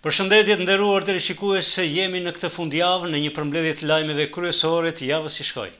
Përshëndetje të nderuar teleshikues, jemi në këtë fundjavë në një përmbledhje të lajmeve kryesore të javës që shkoi.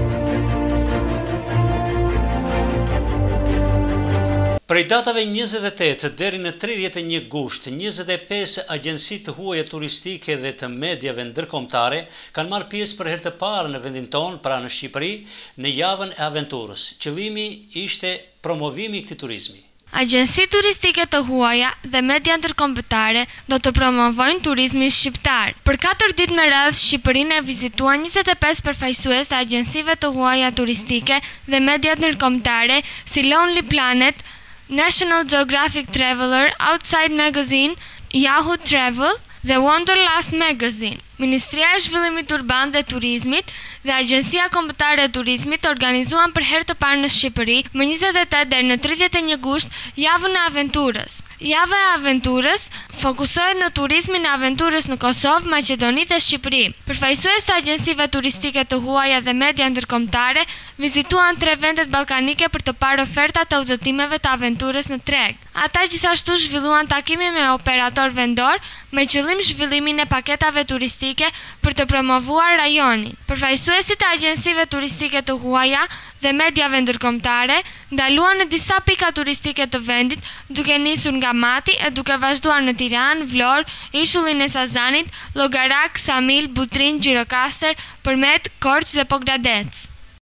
Prej datave 28 deri në 31 gusht, 25 agjenci të huaja turistike dhe të mediave ndërkombëtare kanë marrë pjesë për herë të parë në vendin tonë, pra në Shqipëri, në javën e aventurës. Qëllimi ishte promovimi i këtij turizmi. Agjenci turistike të huaja dhe media ndërkombëtare do të promovojnë turizmin shqiptar. Për 4 ditë me radhë, Shqipërinë e vizituan 25 përfaqësues të agjencive të huaja turistike dhe media ndërkombëtare si Lonely Planet, National Geographic Traveler, Outside Magazine, Yahoo Travel dhe Wanderlust Magazine. Ministria e Zhvillimit Urban dhe Turizmit dhe Agjencia Kombëtare e Turizmit organizuan për herë të parë në Shqipëri më 28 deri në 31 gusht javën e aventurës. Java e aventurës fokusohet në turizmin e aventurës në Kosovë, Maqedoni dhe Shqipëri. Përfaqësues të agjencive turistike të huaja dhe media ndërkombëtare vizituan 3 vendet ballkanike për të parë ofertat e udhëtimeve të aventurës në treg. Ata gjithashtu zhvilluan takime me operator vendor me qëllim zhvillimin e paketave turistike për të promovuar rajonin. Përfaqësuesit e agjencive turistike të huaja dhe mediave ndërkombëtare ndaluan në disa pika turistike të vendit, duke nisur nga Mati e duke vazhduar në Tiranë, Vlorë, ishullin e Sazanit, Llogarak, Samil, Butrin, Gjirokastër, Përmet, Korçë dhe Pogradec.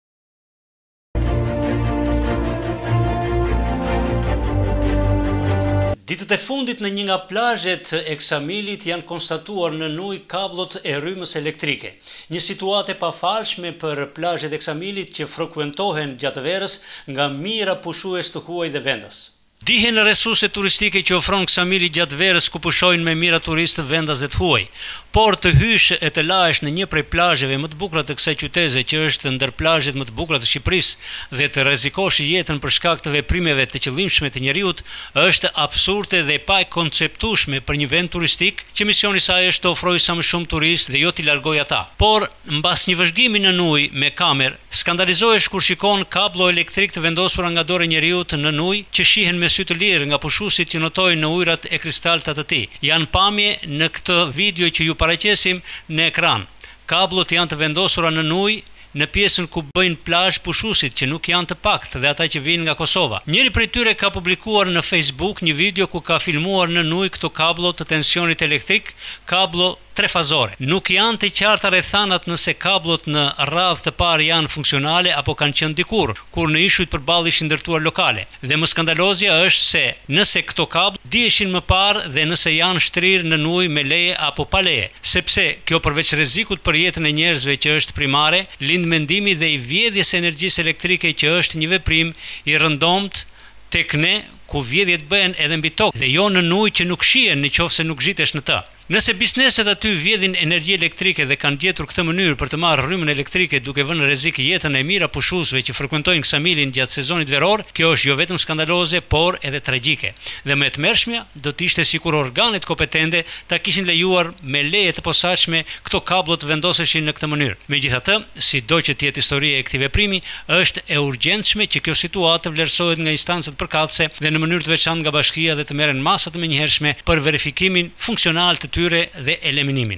Ditët e fundit në një nga plazhet e Ksamilit janë konstatuar në ujë kabllot e rrymës elektrike. Një situatë e pafalshme për plazhet e Ksamilit që frekuentohen gjatë verës nga mijëra pushues të huaj dhe vendas. Dihen resurse turistike që ofron Ksamili gjatë verës ku pushojnë me mijëra turistë vendas dhe të huaj. Por të hysh e të lahesh në një prej plazheve më të bukura të kësaj qytete, që është ndër plazhet më të bukura të Shqipërisë, dhe të rrezikosh jetën për shkak të veprimeve të qëllimshme të njeriut, është absurde dhe pa e konceptueshme për një vend turistik që misioni i saj është të ofrojë sa më shumë turistë dhe jo t'i largojë ata. Por mbas një vëzhgimi në ujë me kamerë, skandalizohesh kur shikon kablo elektrik të vendosura nga dorë e njeriut në ujë që shihen me sy të lirë nga pushuesit që notojnë në ujërat e kristalta të tij. Janë pamje në këtë video që ju paraqesim në ekran. Kablot janë të vendosura në ujë në pjesën ku bëjnë plazh pushuesit që nuk janë të paktë dhe ata që vinë nga Kosova. Njëri prej tyre ka publikuar në Facebook një video ku ka filmuar në ujë këto kablo të tensionit elektrik, kablo trefazore. Nuk janë të qarta rrethanat nëse kablot në radhë të parë janë funksionale apo kanë qenë dikur, kur në ishujt përballë ishin ndërtuar lokale. Dhe më skandalozja është se nëse këto kablo diheshin më parë dhe nëse janë shtrirë në ujë me leje apo pa leje, sepse kjo përveç rrezikut për jetën e njerëzve që është primare, lind mendimi dhe i vjedhjes së energjisë elektrike që është një veprim i rëndomt tek ne, ku vjedhjet bëhen edhe mbi tokë dhe jo në ujë që nuk shihen nëse nuk zhitesh në të. Nëse bizneset aty vjedhin energji elektrike dhe kanë gjetur këtë mënyrë për të marrë rrymën elektrike duke vënë në rrezik jetën e mijëra pushuesve që frekuentojnë Ksamilin gjatë sezonit veror, kjo është jo vetëm skandaloze, por edhe tragjike. Dhe më e tmerrshmja do të ishte sikur organet kompetente ta kishin lejuar me leje të posaçme këto kablo të vendoseshin në këtë mënyrë. Megjithatë, sido që të jetë historia e këtij veprimi, është e urgjentshme që kjo situatë vlerësohet nga instancat përkatëse dhe në mënyrë të veçantë nga bashkia dhe të merren masa të menjëhershme për verifikimin funksional të tyre dhe eliminimin.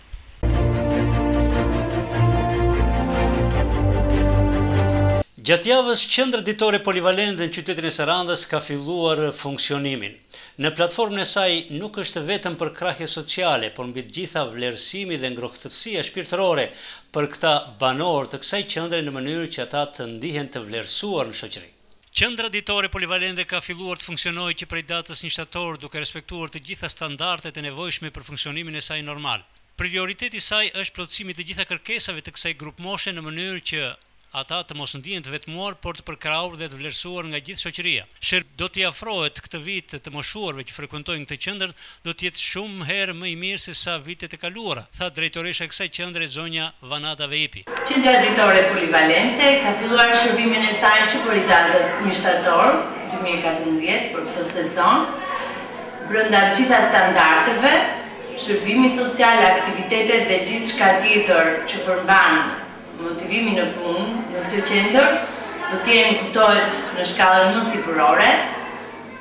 Gjatë javës, qendra ditore polivalente në qytetin e Sarandës ka filluar funksionimin. Në platformën e saj nuk është vetëm për krahje sociale, por mbi të gjitha vlerësimi dhe ngrohtësia shpirtërore për këta banor të kësaj qendre në mënyrë që ata të ndihen të vlerësuar në shoqëri. Qendra ditore polivalente ka filluar të funksionojë që prej datës 1 shtator duke respektuar të gjitha standardet e nevojshme për funksionimin e saj normal. Prioriteti i saj është plotësimi të gjitha kërkesave të kësaj grupmoshe në mënyrë që ata të mos ndihen të vetmuar, por të përkrahur dhe të vlerësuar nga gjithë shoqëria. Do t'i afrohet këtë vit të moshuarve që frekuentojnë këtë qendër, do të jetë shumë herë më i mirë se sa vitet e kaluara, tha drejtoresha e kësaj qendre zonja Vanata Veipi. Qendra ditore polivalente ka filluar shërbimin e saj që për datës 1 shtator 2014 për këtë sezon, brenda të gjitha standardeve, shërbimi social, aktivitetet dhe gjithçka tjetër që përmban motivimi në punë në këtë qendër do të jenë kuptohet në shkallën më sipërore,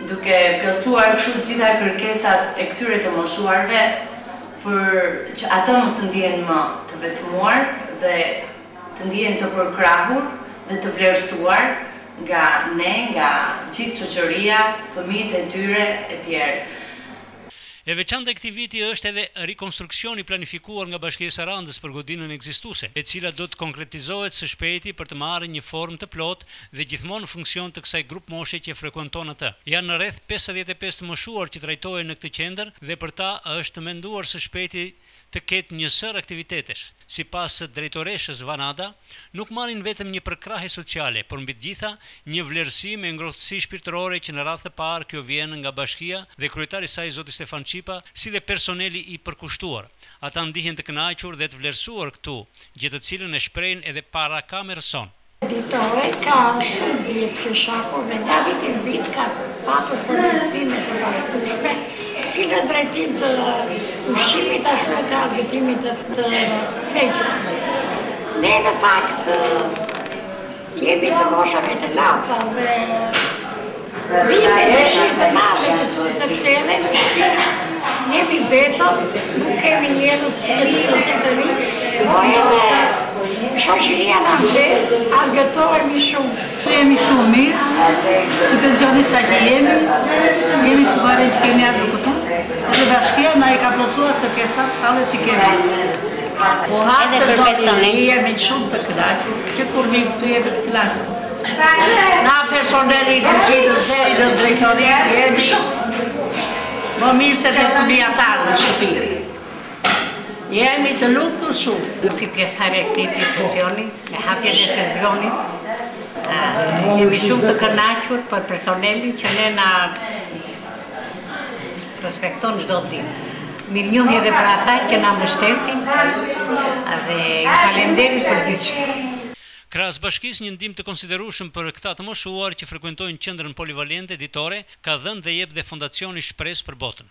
duke plotësuar kështu të gjitha kërkesat e këtyre të moshuarve për që ato mos të ndihen më të vetmuar dhe të ndihen të përkrahur dhe të vlerësuar nga ne, nga gjithë shoqëria, fëmijët e tyre e tjerë. E veçanta e këtij viti është edhe rikonstruksioni planifikuar nga Bashkia e Sarandës për godinën ekzistuese, e cila do të konkretizohet së shpejti për të marrë një formë të plotë dhe gjithmonë në funksion të kësaj grup moshe që frekuenton atë. Janë rreth 55 të moshuar që trajtohen në këtë qendër dhe për ta është menduar së shpejti të ketë një sër aktivitetesh. Sipas drejtoreshës Vanada, nuk marrin vetëm një përkrahje sociale, por mbi të gjitha një vlerësim e ngrohtësi shpirtërore që në radhë të parë kjo vjen nga bashkia dhe kryetari i saj zoti Stefan Çipa, si dhe personeli i përkushtuar. Ata ndihen të kënaqur dhe të vlerësuar këtu, gjë të cilën e shprehin edhe para kamerës son. Ditore ka studie fshakur dhe nga vit në vit ka patur përmirësime të vazhdueshme, si në drejtim të ushqimit ashtu të argëtimit të keqe. Ne në fakt jemi të moshave të larta dhe vime në shqirë të madhe sepse edhe në shqirë jemi vetëm, nuk kemi njerëz të ri, po edhe shoqëria na mbet, argëtohemi shumë. Jemi shumë mirë, si pensionista që jemi të pare që kemi ardhur këtu, edhe bashkia na i ka plotësuar kërkesat alle që kemi. Po hatë se zonë jemi shumë të kënaqur, që kur vi këtu jemi të kënaqur. Na personeli të gjithë deri në drejtori jemi më mirë se të fëmijëtarë në shtëpi. Jemi të lumtur shumë. Si pjesëtare e këtij institucioni, me hapjen e sezonit, jemi shumë të kënaqur për personelin që ne na respekton çdo ditë. Mirënjohje edhe për ata që na mbështesin dhe faleminderit për gjithçka. Krahas bashkisë, një ndihmë të konsiderueshëm për këta të moshuar që frekuentojnë qendrën polivalente ditore ka dhënë dhe jep dhe Fondacioni Shpresë për Botën.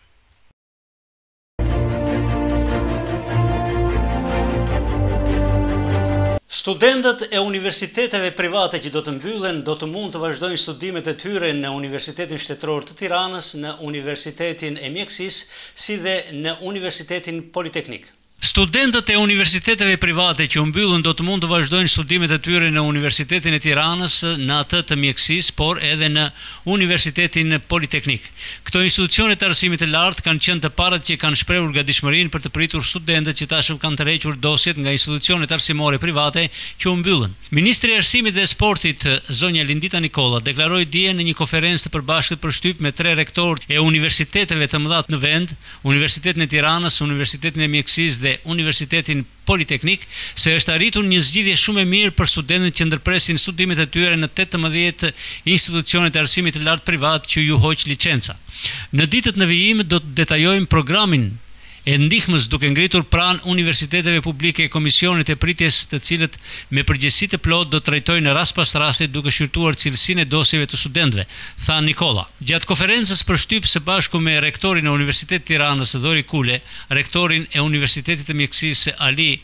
Studentët e universiteteve private që do të mbyllen do të mund të vazhdojnë studimet e tyre në Universitetin Shtetëror të Tiranës, në Universitetin e Mjekësisë, si dhe në Universitetin Politeknik. Studentët e universiteteve private që u mbyllën do të mund të vazhdojnë studimet e tyre në Universitetin e Tiranës, në atë të mjekësisë, por edhe në Universitetin Politeknik. Këto institucione të arsimit të lartë kanë qenë të parat që kanë shprehur gatishmërinë për të pritur studentët që tashëm kanë tërhequr dosjet nga institucionet arsimore private që u mbyllën. Ministri i Arsimit dhe Sportit, zonja Lindita Nikolla, deklaroi dje në një konferencë të përbashkët për shtyp me 3 rektorë e universiteteve të mëdha në vend, Universitetin e Tiranës, Universitetin e Mjekësisë dhe Universitetin Politeknik, se është arritur një zgjidhje shumë e mirë për studentët që ndërpresin studimet e tyre në 18 institucionet e arsimit të lartë privat që ju hoq licenca. Në ditët në vijim do të detajojmë programin e ndihmës duke ngritur pranë universiteteve publike e komisionit e pritjes të cilët me përgjegjësi të plotë do të trajtojnë rast pas rasti duke shqyrtuar cilësinë e dosjeve të studentëve, tha Nikolla. Gjatë konferencës për shtyp së bashku me rektorin e Universitetit të Tiranës Dhori Kule, rektorin e Universitetit të Mjekësisë Ali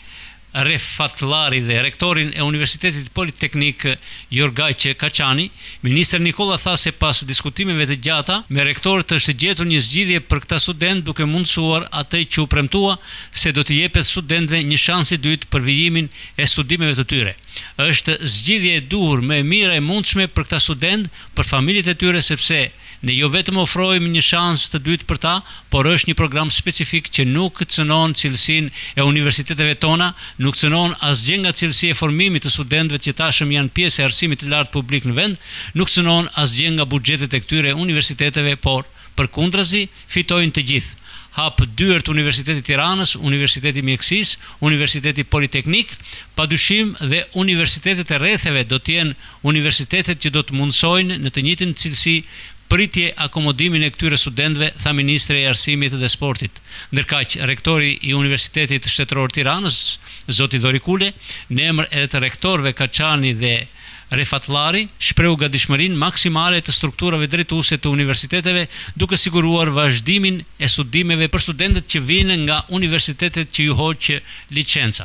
Refatlari dhe rektorin e Universitetit Politeknik Jorgajqe Kaçani, ministri Nikolla tha se pas diskutimeve të gjata me rektorët është gjetur një zgjidhje për këta studentë duke mundësuar atë që u premtua se do të jepet studentëve një shans i dytë për vijimin e studimeve të tyre. Është zgjidhje e duhur më e mira e mundshme për këta studentë, për familjet e tyre, sepse ne jo vetëm ofrojmë një shans të dytë për ta, por është një program specifik që nuk cënon cilësinë e universiteteve tona, nuk cënon asgjë nga cilësia e formimit të studentëve që tashëm janë pjesë e arsimit të lartë publik në vend, nuk cënon asgjë nga buxhetet e këtyre universiteteve, por përkundrazi fitojnë të gjithë. Hap dyert Universiteti Tiranës, Universiteti Mjekësisë, Universiteti Politeknik, padyshim dhe universitetet e rretheve do të jenë universitetet që do të mundsojnë në të njëjtin cilësi pritje akomodimin e këtyre studentëve, tha ministri i Arsimit dhe Sportit. Ndërkaq, rektori i Universitetit Shtetëror Tiranës, zoti Dhori Kule, në emër edhe të rektorëve Kaçani dhe Refatlari, shprehu gatishmërinë maksimale të strukturave drejtuese të universiteteve, duke siguruar vazhdimin e studimeve për studentët që vinë nga universitetet që ju hoq licenca.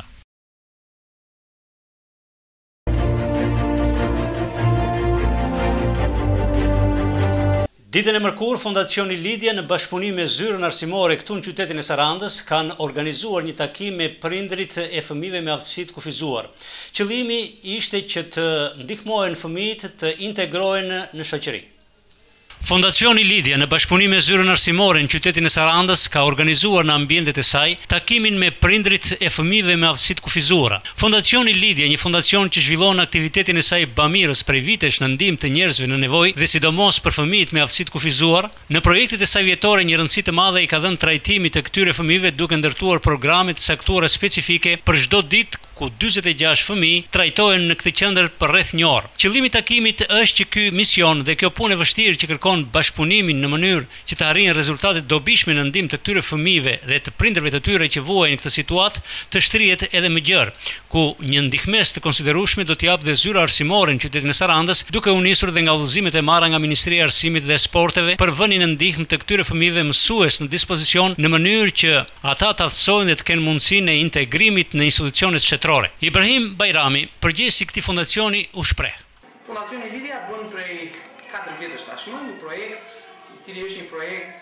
Ditën e mërkurë, Fondacioni Lidhja në bashkëpunim me Zyrën Arsimore këtu në qytetin e Sarandës kanë organizuar një takim me prindrit e fëmijëve me aftësi të kufizuar. Qëllimi ishte që të ndihmohen fëmijët të integrohen në shoqëri. Fondacioni Lidhja në bashkëpunim me Zyrën Arsimore në qytetin e Sarandës ka organizuar në ambientet e saj takimin me prindrit e fëmijëve me aftësi të kufizuara. Fondacioni Lidhja, një fondacion që zhvillon aktivitetin e saj bamirës prej vitesh në ndihmë të njerëzve në nevojë dhe sidomos për fëmijët me aftësi të kufizuar, në projektet e saj vjetore një rëndësi të madhe i ka dhënë trajtimit të këtyre fëmijëve duke ndërtuar programe të caktuara specifike për çdo ditë ku 46 fëmijë trajtohen në këtë qendër për rreth një orë. Qëllimi i takimit është që ky mision dhe kjo punë e vështirë që kërkon bashkëpunimin në mënyrë që të arrijnë rezultate të dobishme në ndihmë të këtyre fëmijëve dhe të prindërve të tyre që vuajnë këtë situatë të shtrihet edhe më gjerë, ku një ndihmës të konsiderueshme do t'i japë dhe Zyra Arsimore në qytetin e Sarandës, duke u nisur dhe nga udhëzimet e marra nga Ministria e Arsimit dhe Sporteve për vënien e ndihmë të këtyre fëmijëve mësues në dispozicion në mënyrë që ata të aftësohen dhe të kenë mundësinë e integrimit në institucionet shtetërore. Ibrahim Bajrami, përgjegjësi i këtij fondacioni, u shpreh. Fondacioni Lidhja bën prej 4 vjetësh tashmë një projekt, i cili është një projekt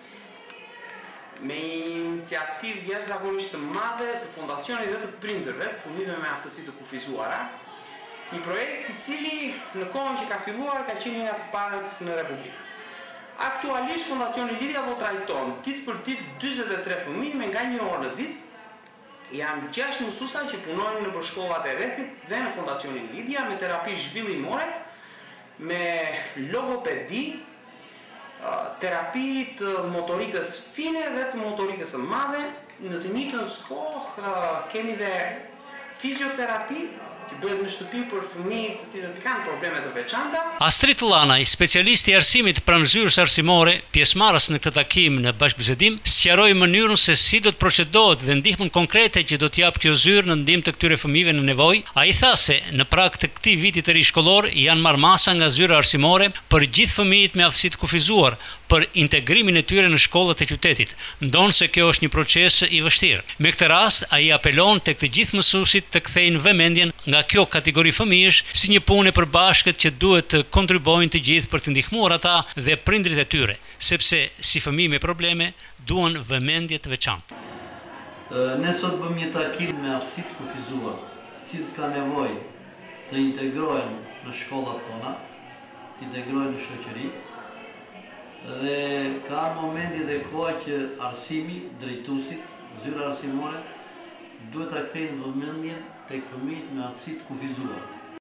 me iniciativë jashtëzakonisht të madhe të fondacionit dhe të prindërve të fëmijëve me aftësi të kufizuara. Një projekt i cili në kohën që ka filluar ka qenë nga të parët në Republikë. Aktualisht Fondacioni Lidhja do trajton ditë për ditë 43 fëmijë me nga 1 orë në ditë. Janë 6 mësuesa që punojnë në shkollat e rrethit dhe në Fondacionin Lidhja me terapi zhvillimore, me logopedi, terapi të motorikës fine dhe të motorikës së madhe. Në të njëjtën kohë kemi dhe fizioterapi që bëhet në shtëpi për fëmijë të cilët kanë probleme të veçanta. Astrid Llanaj, specialisti i arsimit pranë Zyrës Arsimore, pjesëmarrës në këtë takim në bashkëbisedim, sqaroi mënyrën se si do të procedohet dhe ndihmën konkrete që do t'jap kjo zyrë në ndihmë të këtyre fëmijëve në nevojë. Ai tha se në prag të këtij viti të ri shkollor janë marrë masa nga Zyra Arsimore për gjithë fëmijët me aftësi të kufizuar për integrimin e tyre në shkollat e qytetit, ndonse kjo është një proces i vështirë. Me këtë rast, ai apelon tek të gjithë mësuesit të kthejnë vëmendjen nga kjo kategori fëmijësh si një punë e përbashkët që duhet të kontribuojnë të gjithë për të ndihmuar ata dhe prindrit e tyre, sepse si fëmijë me probleme duan vëmendje të veçantë. Ne sot bëm një takim me aftësi të kufizuar, të cilët kanë nevojë të integrohen në shkollat tona, të integrohen në shoqëri, dhe ka momenti dhe koha që arsimi, drejtuesit, Zyra Arsimore duhet ta kthejnë vëmendjen tek fëmijët me aftësi të kufizuar.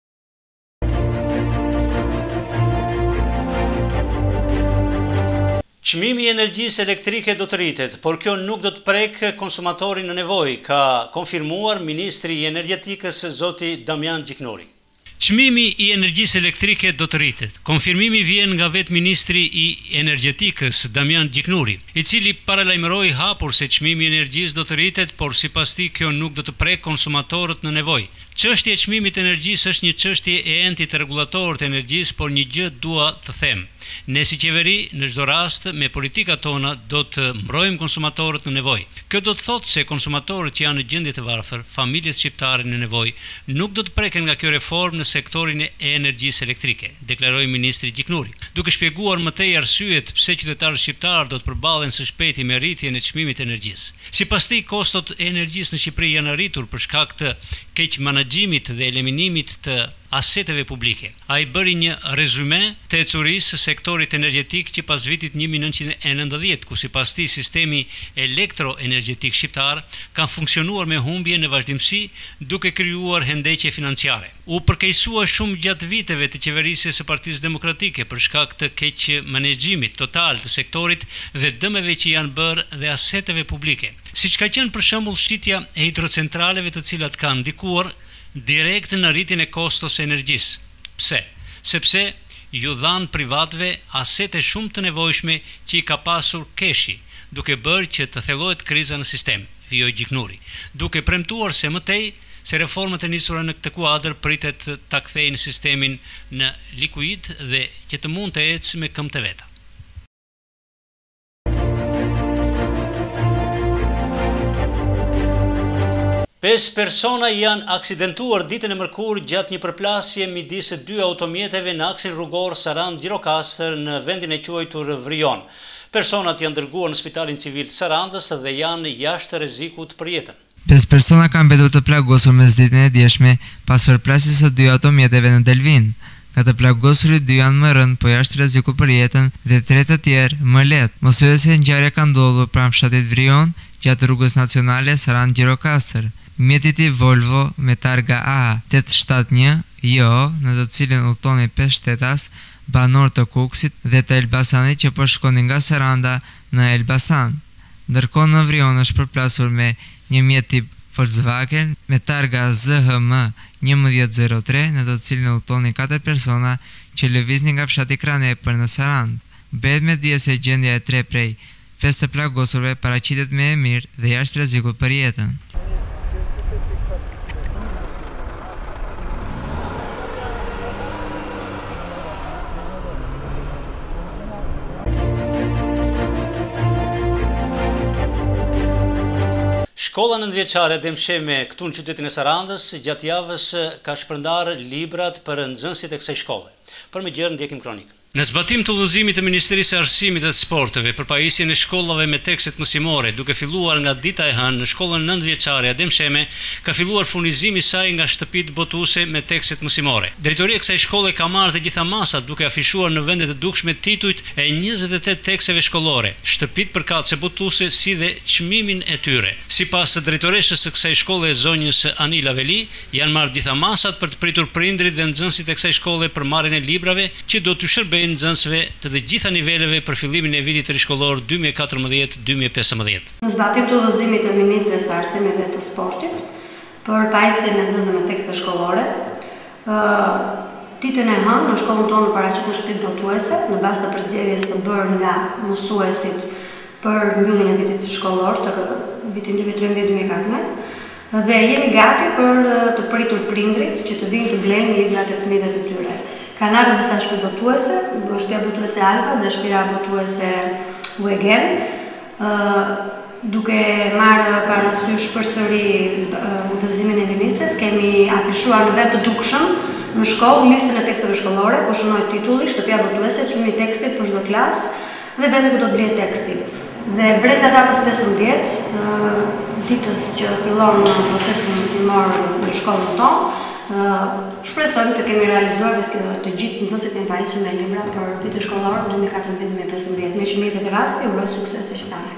Çmimi i energjisë elektrike do të rritet, por kjo nuk do të prekë konsumatorin në nevojë, ka konfirmuar Ministri i Energjetikës zoti Damian Gjiknuri. Çmimi i energjisë elektrike do të rritet. Konfirmimi vjen nga vetë Ministri i Energjetikës Damian Gjiknuri, i cili paralajmëroi hapur se çmimi i energjisë do të rritet, por sipas tij kjo nuk do të prekë konsumatorët në nevojë. Çështja e çmimit të energjisë është një çështje e entit të regulatorët të energjisë, por një gjë dua të them. Ne si qeveri, në çdo rast, me politikat tona do të mbrojmë konsumatorët në nevojë. Kjo do të thotë se konsumatorët që janë në gjendje të varfër, familjet shqiptare në nevojë, nuk do të preken nga kjo reformë në sektorin e energjisë elektrike, deklaroi Ministri Gjiknuri, duke shpjeguar më tej arsyet pse qytetarët shqiptar do të përballen së shpejti me rritjen e çmimit të energjisë. Sipas tij, kostot e energjisë në Shqipëri janë arritur për shkak të keq menaxhimit dhe eliminimit të aseteve publike. Ai bëri një rezume të ecurisë së sektorit energjetik që pas vitit 1990, ku sipas tij sistemi elektroenergjetik shqiptar ka funksionuar me humbje në vazhdimsi, duke krijuar hendeqje financiare. U përkeqësua shumë gjatë viteve të qeverisjes së Partisë Demokratike për shkak të keq menaxhimit total të sektorit dhe dëmeve që janë bërë dhe aseteve publike. Siç ka qenë për shembull shitja e hidrocentraleve të cilat kanë ndikuar direkt në rritjen e kostos së energjisë. Pse? Sepse ju dhan privatëve asete shumë të nevojshme që i ka pasur keshi, duke bërë që të thellohet kriza në sistem, vijoi Gjiknuri, duke premtuar se më tej se reformat e nisura në këtë kuadër pritet ta kthejnë sistemin në likuid dhe që të mund të ecë me këmbë të veta. 5 persona janë aksidentuar ditën e mërkurë gjatë një përplasje midis dy automjeteve në aksin rrugor Sarandë-Gjirokastër në vendin e quajtur Vrion. Personat janë dërguar në Spitalin Civil të Sarandës dhe janë jashtë rrezikut për jetën. 5 persona kanë mbetur të plagosur mes ditën e djeshme pas përplasjes së dy automjeteve në Delvin. Nga të plagosurit 2 janë më rënd, po jashtë rrezikut për jetën dhe 3 të tjerë më lehtë. Mosuese ngjarja ka ndodhur pranë fshatit Vrion, gjatë rrugës nacionale Sarandë-Gjirokastër. Mjetiti Volvo me targa A871 JO, në të cilin udhtoni 5 shtetas, banor të Kukësit dhe të Elbasanit që po shkonin nga Saranda në Elbasan. Ndërkohë në Vrion është përplasur me një mjet tip Volkswagen me targa ZHM 1103, në të cilin udhtoni 4 persona që lëviznin nga fshati Kranepër në Sarandë. Bëhet me dije se gjendja e 3 prej 5 të plagosurve paraqitet me e mirë dhe jashtë rrezikut për jetën. Shkolla nëntëvjeçare Demsheme këtu në qytetin e Sarandës gjatë javës ka shpërndarë librat për nxënësit e kësaj shkolle. Për me gjerë ndjekim kronikën. Në zbatim të udhëzimit të Ministrisë së Arsimit dhe të Sporteve për pajisjen e shkollave me tekstet mësimore, duke filluar nga dita e hënë në shkollën nëntëvjeçare Demsheme, ka filluar furnizimi i saj nga shtëpitë botuese me tekstet mësimore. Drejtoria e kësaj shkolle ka marrë të gjitha masat duke afishuar në vende të dukshme titujt e 28 teksteve shkollore, shtëpitë përkatëse botuese si dhe çmimin e tyre. Sipas drejtoreshës së kësaj shkolle, zonjës Anila Veli, janë marrë gjitha masat për të pritur prindrit dhe nxënësit e kësaj shkolle për marrjen e librave që do të shërbejnë nxënësve të gjitha niveleve për fillimin e vitit rishkollor 2014-2015. Në zbatim të udhëzimit të Ministrisë së Arsimit dhe të Sportit për pajisjen e nxënësve me tekste shkollore, ditën e hënë në shkollën tonë paraqit në shtëpi botuese në bazë të përzgjedhjes të bërë nga mësuesit për mbylljen e vitit shkollor të vitin 2013-2014 dhe jemi gati për të pritur prindrit që të vinë të blenë librat e fëmijëve të tyre. Kanë ardhur disa shtëpi botuese, shtëpia botuese Alba dhe shtëpia botuese Uegen, duke marrë parasysh përsëri udhëzimin e ministres, kemi afishuar në vend të dukshëm në shkollë listën e teksteve shkollore, ku shënohet titulli, shtëpia botuese, çmimi i tekstit për çdo klasë dhe vendi ku do të blihet teksti. Dhe brenda datës 15, ditës që fillon procesi mësimor në shkollën tonë, shpresojmë të kemi realizuar të gjithë nxënësit e pajisur me libra për vitin shkollor 2014-2015. Me që mirë të rasti, uroj sukses e qëtare.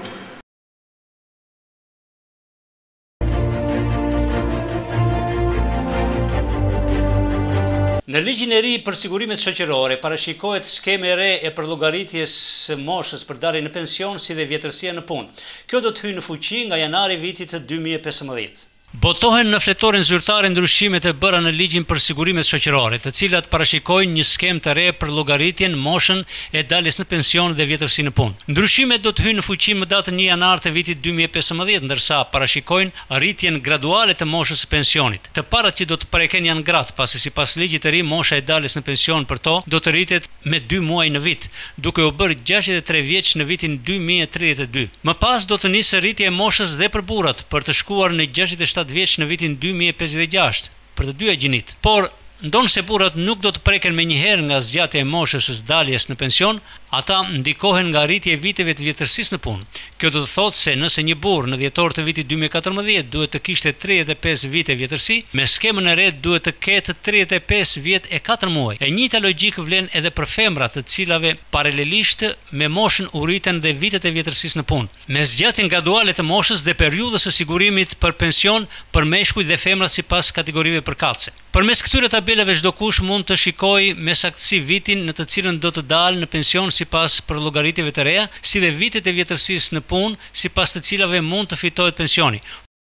Në ligjin e ri për sigurimet shoqërore parashikohet skemë e re e përllogaritjes së moshës për darje në pension si dhe vjetërsia në punë. Kjo do të hyjë në fuqi nga janari vitit 2015. Botohen në fletoren zyrtare ndryshimet e bëra në ligjin për sigurimet shoqërore, të cilat parashikojnë një skemë të re për llogaritjen, moshën e daljes në pension dhe vjetërsi në punë. Ndryshimet do të hyjnë në fuqi më datën 1 janar të vitit 2015, ndërsa parashikojnë rritjen graduale të moshës së pensionit. Të parat që do të preken janë gratë, pasi sipas ligjit të ri mosha e daljes në pension për to do të rritet me 2 muaj në vit, duke u bërë 63 vjeç në vitin 2032. Më pas do të nisë rritja e moshës dhe për burrat për të shkuar në 67 vjeç në vitin 2056 për të dyja gjinit. Por ndonë se burrat nuk do të preken me njëherë nga zgjatja e moshës së daljes në pension, ata ndikohen nga rritja e viteve të vjetërsisë në punë. Kjo do të thotë se nëse një burr në dhjetor të vitit 2014 duhet të kishte 35 vite vjetërsi, me skemën e re duhet të ketë 35 vjet e 4 muaj. E njëjta logjik vlen edhe për femrat, të cilave paralelisht me moshën u rriten dhe vitet e vjetërsisë në punë. Me zgjatjen graduale të moshës dhe periudhës së sigurimit për pension për meshkujt dhe femrat sipas kategorive përkatëse. Përmes këtyre tabelave çdo kush mund të shikojë me saktësi vitin në të cilën do të dalë në pension sipas përllogaritjeve të reja, si dhe vitet e vjetërsisë në punë, sipas të cilave mund të fitohet pensioni.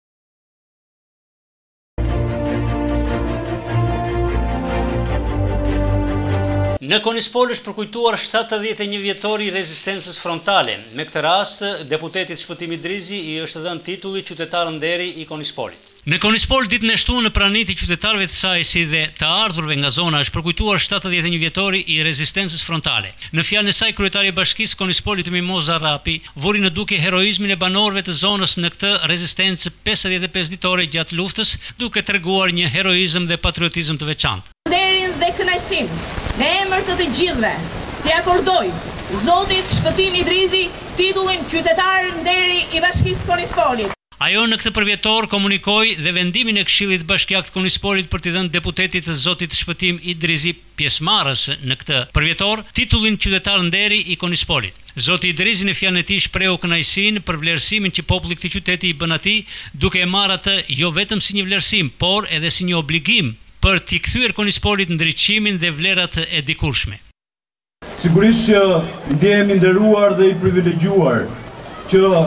Në Konispol është përkujtuar 71 vjetori i rezistencës frontale. Me këtë rast, deputetit Shpëtimi Drizi i është dhënë titulli qytetar nderi i Konispolit. Në Konispol ditën e shtunë në pranitë të qytetarëve të saj si dhe të ardhurve nga zona është përkujtuar 71 vjetori i rezistencës frontale. Në fjalën e saj kryetari i Bashkisë Konispolit Mimoza Rapi vuri në duke heroizmin e banorëve të zonës në këtë rezistencë 55 ditore gjatë luftës, duke treguar një heroizëm dhe patriotizëm të veçantë. Nderin dhe kënaqësim në emër të të gjithëve, t'ia akordoj Zotit Shpëtim Idrizi titullin qytetar nderi i Bashkisë Konispolit. Ajo në këtë përvjetor komunikoi dhe vendimin e Këshillit Bashkiak të Konispolit për t'i dhënë deputetit të Zotit Shpëtim Idrizi pjesëmarrës në këtë përvjetor titullin qytetar nderi i Konispolit. Zoti Idrizi në fjalën e tij shprehu kënaqësinë për vlerësimin që populli i këtij qyteti i bën atij, duke e marrë atë jo vetëm si një vlerësim, por edhe si një obligim për t'i kthyer Konispolit ndriçimin dhe vlerat e dikurshme. Sigurisht që ndjehemi nderuar dhe i privilegjuar që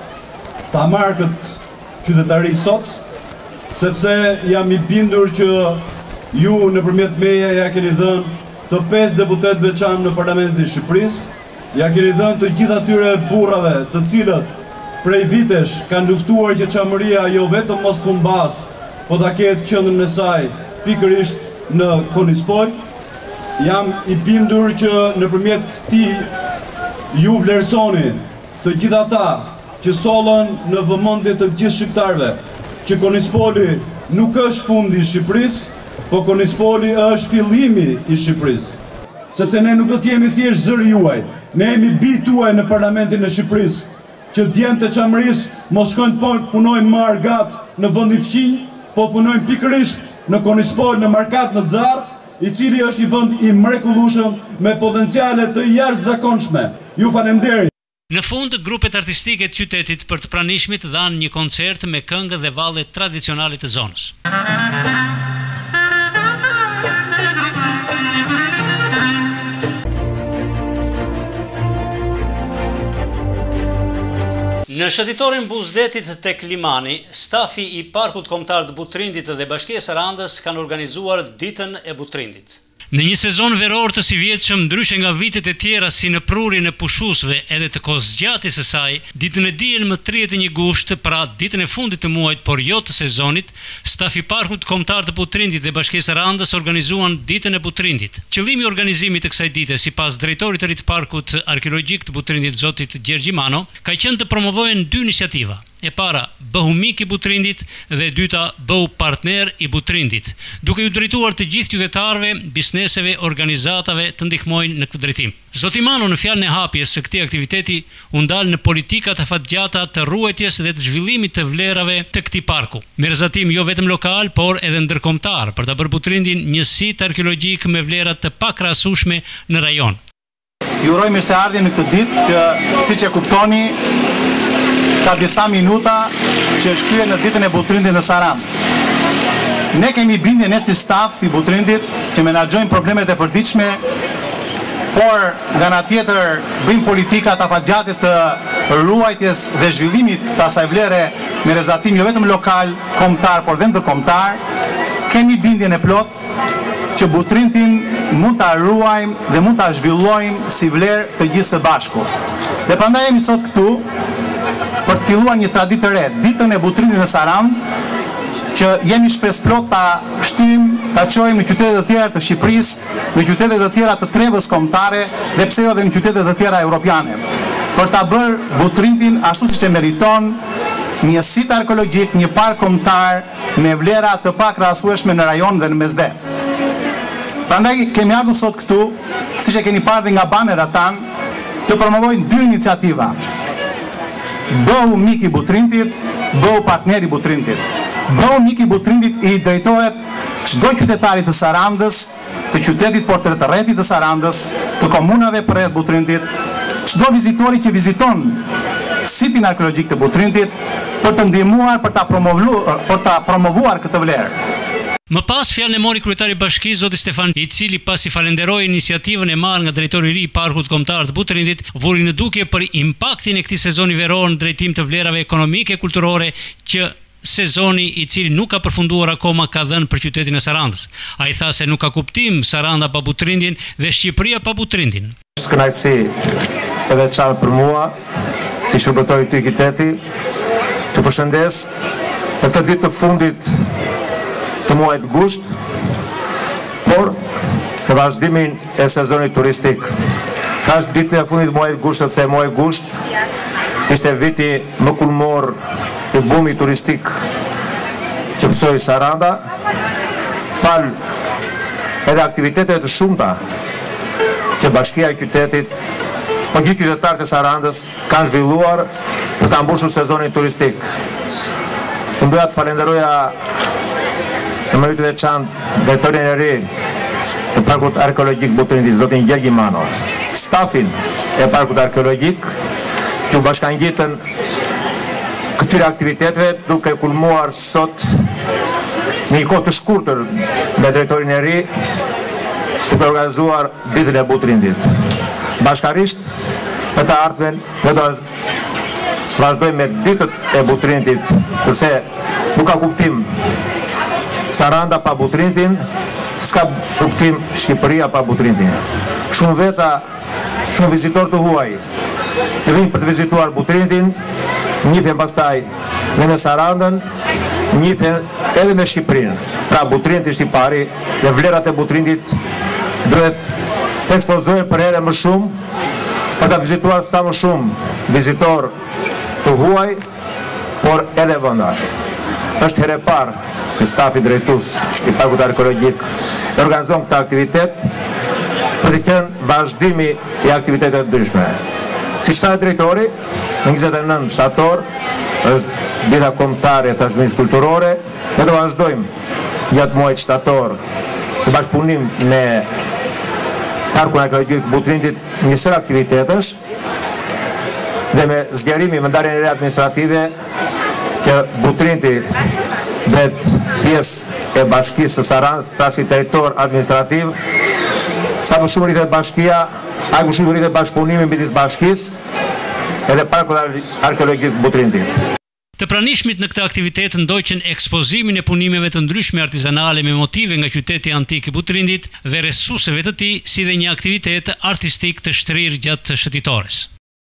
ta marrë këtë qytetari sot, sepse jam i bindur që ju nëpërmjet meje ja keni dhënë të 5 deputet veçanë në Parlamentin e Shqipërisë, ja keni dhënë të gjithë atyre burrave të cilët prej vitesh kanë luftuar që çamëria jo vetëm mos humbas, po ta ketë qendrën e saj pikërisht në Konispol. Jam i bindur që nëpërmjet këtij ju vlerësoni të gjithë ata që sollën në vëmendje të gjithë shqiptarëve që Konispoli nuk është fundi i Shqipërisë, po Konispoli është fillimi i Shqipërisë. Sepse ne nuk do të jemi thjesht zëri juaj, ne jemi bijtë tuaj në Parlamentin e Shqipërisë, që djemtë të çamërisë mos shkojnë të punojnë më argat në vendi fqinj, po punojnë pikërisht në Konispol, në Markat, në Xarr, i cili është një vend i mrekullueshëm me potenciale të jashtëzakonshme. Ju falenderoj. Në fund, grupet artistike të qytetit për të pranishmit dhanë një koncert me këngë dhe valle tradicionale të zonës. Në shëtitorin Buzdetit tek Limani, stafi i Parkut Kombëtar të Butrindit dhe Bashkia e Sarandës kanë organizuar ditën e Butrindit. Në një sezon veror të sivjetshëm, ndryshe nga vitet e tjera si në prurjen e pushusve edhe të kozgjatjes së saj, ditën e diel më 31 gusht, pra ditën e fundit të muajit, por jo të sezonit, stafi Parkut Kombëtar të Butrindit dhe Bashkia e Sarandës organizuan ditën e Butrindit. Qëllimi i organizimit të kësaj dite, sipas drejtorit të ri të Parkut Arkeologjik të Butrindit, zotit Gjergjimano, ka qenë të promovohen 2 iniciativa. E para, bëhu mik i Butrindit dhe e dyta, bëhu partner i Butrindit, duke ju drejtuar të gjithë qytetarëve, bizneseve, organizatave të ndihmojnë në këtë drejtim. Zotimano në fjalën e hapjes së këtij aktiviteti u ndal në politikat afatgjata të ruajtjes dhe të zhvillimit të vlerave të këtij parku, me rrezatim jo vetëm lokal, por edhe ndërkombëtar, për ta bërë Butrindin një sit arkeologjik me vlera të pakrahasueshme në rajon. Ju uroj mirëseardhje në këtë ditë që, siç e kuptoni, ka disa minuta që është kryer në ditën e Butrindit në Sarandë. Ne kemi bindje ne si staf i Butrindit që menaxhojmë problemet e përditshme, por nga ana tjetër bëjmë politika të afatgjate të ruajtjes dhe zhvillimit të asaj vlere me rrezatim jo vetëm lokal, kombëtar, por dhe ndërkombëtar. Kemi bindjen e plot që Butrindin mund ta ruajmë dhe mund ta zhvillojmë si vlerë të gjithë së bashku. Dhe prandaj jemi sot këtu për të filluar një traditë të re, ditën e Butrindit në Sarandë, që jemi shpresplot ta shtyjmë, ta çojmë në qytetet të tjera të Shqipërisë, në qytetet të tjera të trevës kombëtare dhe pse jo edhe në qytetet të tjera europiane, për ta bërë Butrindin ashtu siç e meriton, një sit arkeologjik, një park kombëtar me vlera të pakrahasueshme në rajon dhe në mesdhe. Prandaj kemi ardhur sot këtu, siç e keni parë nga banerat tanë, të promovojnë 2 iniciativa. Bëhu mik i Butrindit, bëhu partner i Butrindit. Bëhu mik i Butrindit i drejtohet çdo qytetarit të Sarandës, të qytetit por të rrethit të Sarandës, të komunave përreth Butrindit, çdo vizitori që viziton sitin arkeologjik të Butrindit për të ndihmuar për ta promovuar këtë vlerë. Më pas fjalën e mori kryetari i bashkisë zoti Stefan, i cili pasi falenderoi iniciativën e marrë nga drejtori i ri i Parkut Kombëtar të Butrindit, vuri në dukje për impaktin e këtij sezoni veror në drejtim të vlerave ekonomike e kulturore që sezoni i cili nuk ka përfunduar akoma ka dhënë për qytetin e Sarandës. Ai tha se nuk ka kuptim Saranda pa Butrindin dhe Shqipëria pa Butrindin. Është kënaqësi edhe çfarë për mua, si shërbëtor i këtij qyteti, të përshëndes në këtë ditë të fundit të muajit gusht, por në vazhdimin e sezonit turistik. Ka është ditë e fundit të muajit gusht, sepse muaji gusht ishte viti më kulmor i bumi turistik që pësoj Saranda, fal edhe aktivitetet të shumta që Bashkia e Qytetit, po gjithë qytetarët e Sarandës kanë zhvilluar për ta mbushur sezonin turistik. Unë doja të falenderoja në mënyrë të veçantë drejtorin e ri të Parkut Arkeologjik Butrindit, zotin Gjergj Mano, stafin e Parkut Arkeologjik, që u bashkangjitën këtyre aktiviteteve duke kulmuar sot në një kohë të shkurtër me drejtorin e ri duke organizuar ditën e Butrindit. Bashkarisht në të ardhmen ne do vazhdojmë me ditët e Butrindit, sepse nuk ka kuptim Saranda pa Butrindin, s'ka kuptim Shqipëria pa Butrindin. Shumë veta, shumë vizitor të huaj që vinë për të vizituar Butrindin, njihen pastaj në Sarandën, njihen edhe me Shqipërinë. Pra Butrindi është i pari dhe vlerat e Butrindit duhet të ekspozohen për herë më shumë për të vizituar sa më shumë vizitor të huaj, por edhe vendas. Është herë e parë që stafi drejtues i Parkut Arkeologjik organizon këtë aktivitet për të qenë vazhdimi i aktivitetet të ndryshme. Si shtatë drejtori, në 29 shtator është dita kombëtare e trashëgimisë kulturore, ne do vazhdojmë gjatë muajit shtator në bashkëpunim me Parkun Arkeologjik të Butrindit një sër aktivitetesh dhe me zgjerimi me ndarjen e re administrative që Butrindi bëhet pjesë e Bashkisë së Sarandës, pra si territor administrativ, sa më shumë rritet bashkia, aq më shumë rritet bashkëpunimi midis Bashkisë edhe Parkut Arkeologjik të Butrindit. Të pranishmit në këtë aktivitet ndoqën ekspozimin e punimeve të ndryshme artizanale me motive nga qyteti antik i Butrindit dhe rrethuesve të tij, si dhe një aktivitet artistik të shtrirë gjatë shëtitores.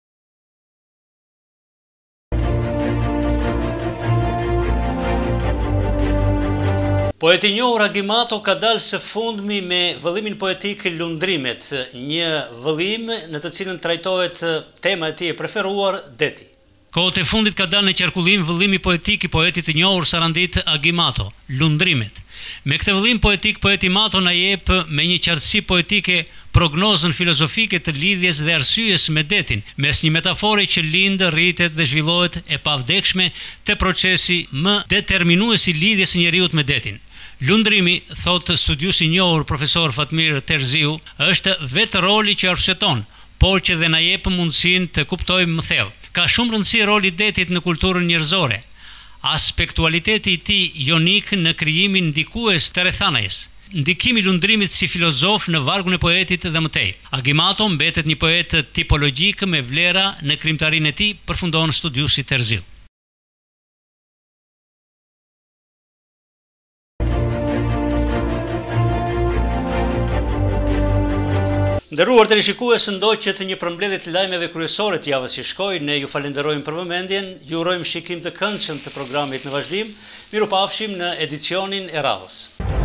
Poeti i njohur Agimato ka dalë së fundmi me vëllimin poetik Lundrimet, një vëllim në të cilën trajtohet tema e tij e preferuar, deti. Kohët e fundit ka dalë në qarkullim vëllimi poetik i poetit të njohur sarandit Agimato, Lundrimet. Me këtë vëllim poetik, poeti Mato na jep me një qartësi poetike prognozën filozofike të lidhjes dhe arsyes me detin, mes një metafore që lind, rritet dhe zhvillohet e pavdekshme te procesi më determinues i lidhjes së njeriut me detin. Lundrimi, thot studiusi i njohur profesor Fatmir Terziu, është vetë roli që arsyeton, por që dhe na jep mundësinë të kuptojmë më thellë. Ka shumë rëndësi roli i detit në kulturën njerëzore. Aspektualiteti i tij jonik në krijimin ndikues të rrethanajës. Ndikimi i Lundrimit si filozof në vargun e poetit dhe mëtej. Agimato mbetet një poet tipologjik me vlera në krijimtarinë e tij, përfundon studiusi Terziu. Nderuar teleshikues, ndoqet një përmbledhje të lajmeve kryesore të javës që shkoi. Ne ju falenderojmë për vëmendjen, ju urojmë shikim të këndshëm të programit në vazhdim. Mirupafshim në edicionin e radhës.